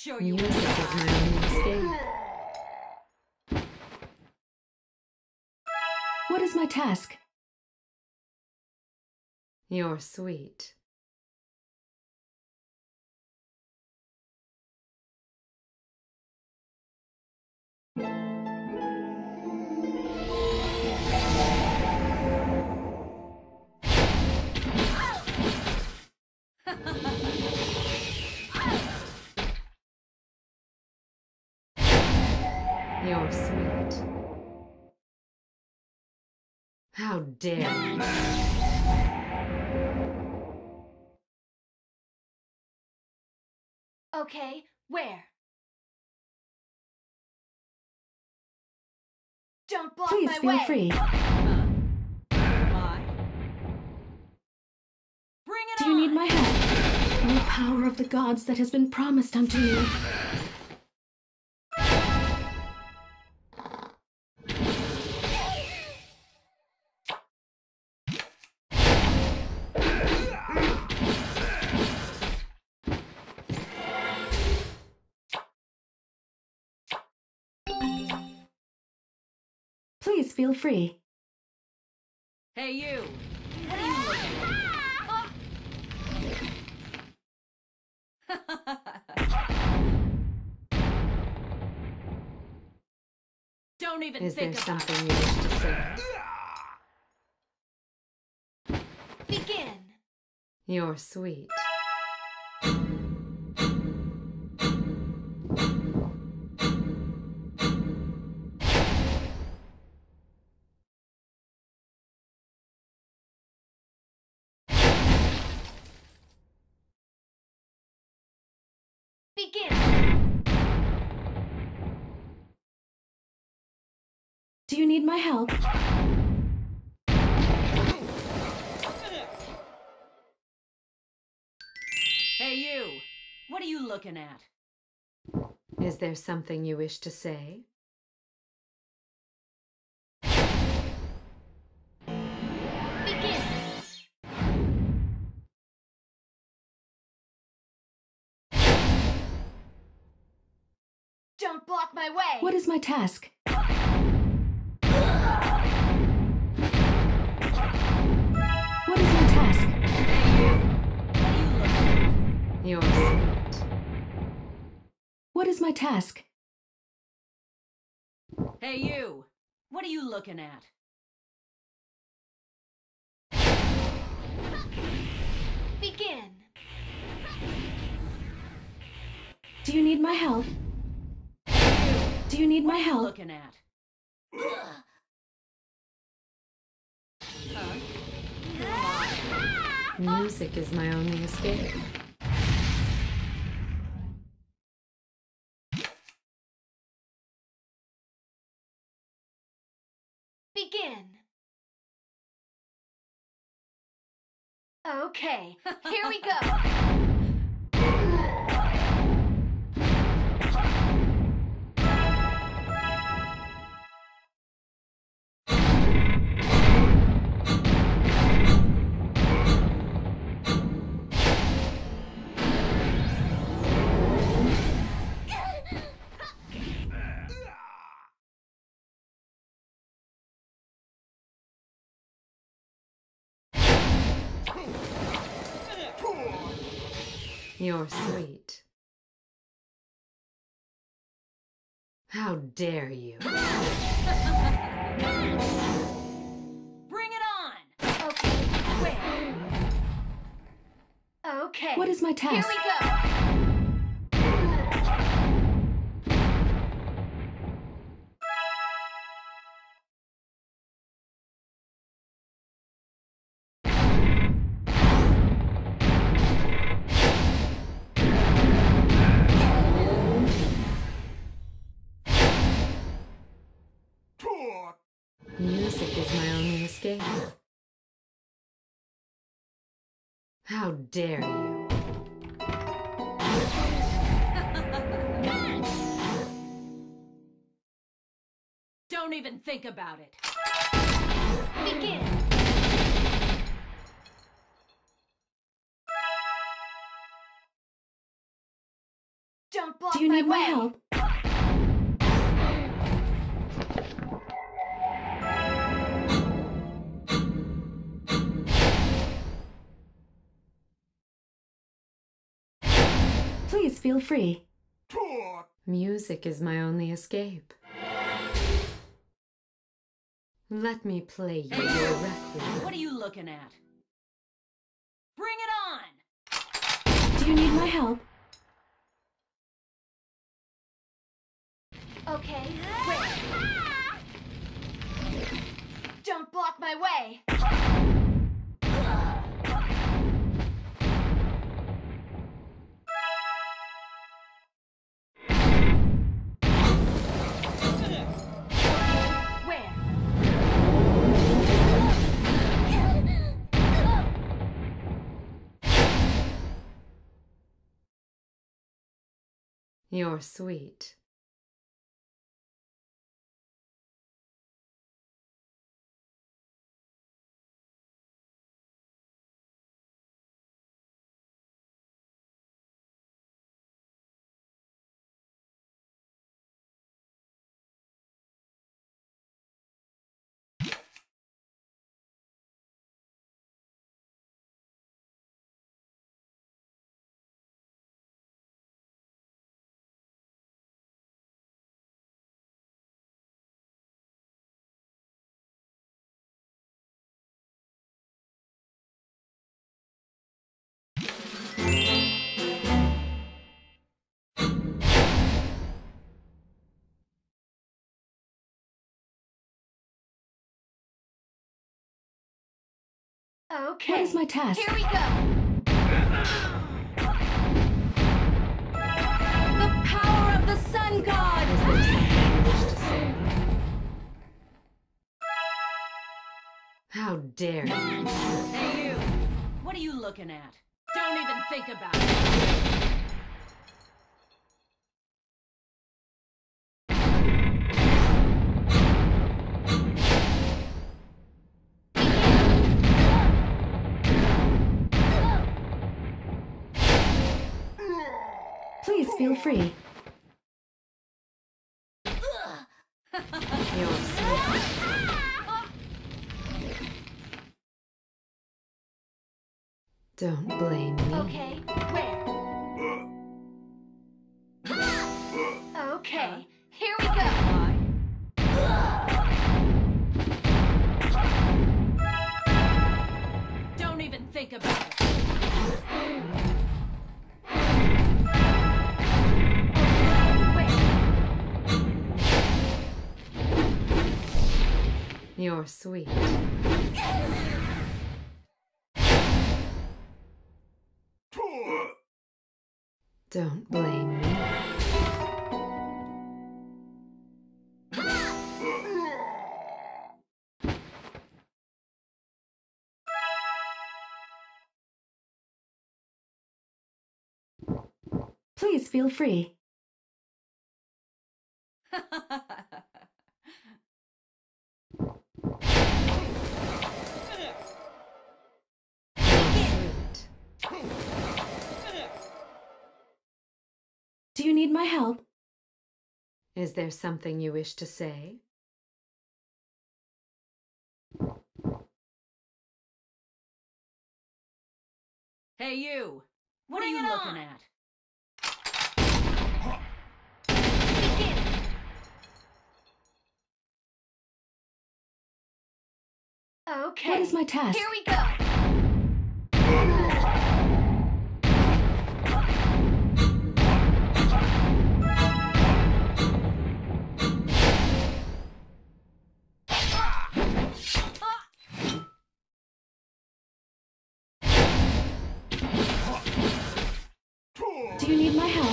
show you. Music is my only escape. What is my task? You're sweet. You're sweet. How dare you? Okay, where? Don't block Please my feel way. free. Why? Bring it Do on! you need my help? No power of the gods that has been promised unto me. Please feel free. Hey, you! What are you looking at? Don't even Is there think about something it. you wish to say? Begin. You're sweet. Begin. Do you need my help? Hey, you! What are you looking at? Is there something you wish to say? Begin. Don't block my way. What is my task? What is my task? What are you looking at? You're sweet. What is my task? Hey, you! What are you looking at? Begin. Do you need my help? Do you need What my are you help? looking at? Huh? Music is my only escape. Begin. Okay, here we go. You're sweet. How dare you? Bring it on! Okay, where? Okay. What is my Here task? we go. Music is my only escape. How dare you? Don't even think about it. Begin. Don't block Do you need my way. help? Please feel free. Music is my only escape. Let me play you Hey, your you! requiem. What are you looking at? Bring it on! Do you need my help? Okay, where? Don't block my way. Where? You're sweet. Okay. What is my task? Here we go. The power of the sun god. Is there something you wish to say? How dare you? Hey, you! What are you looking at? Don't even think about it! Please feel free. You're sweet. Don't blame me. Okay, where? Okay, here we go. Why? Don't even think about it! You're sweet. Don't blame me. Please feel free. You're sweet. Do you need my help? Is there something you wish to say? Hey, you! What are you looking at? Begin. Okay. What is my task? Here we go. Do you need my help?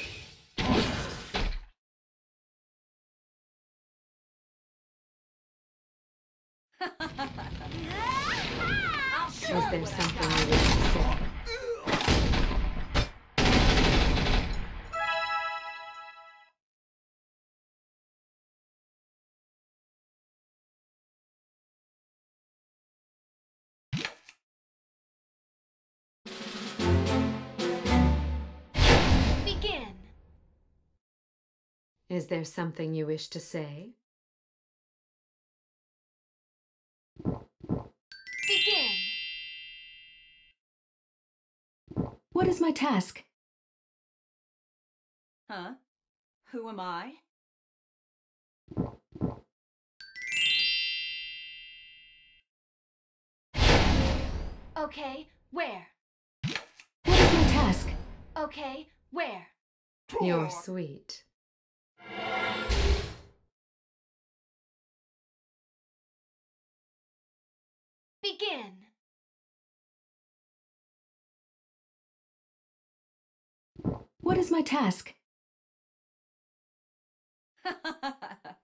I'll show Is there you what I something got. you wish to say? Begin. Is there something you wish to say? Begin. What is my task? Huh? Who am I? Okay, where? What is my task? Okay, where? You're sweet. Begin. What is my task?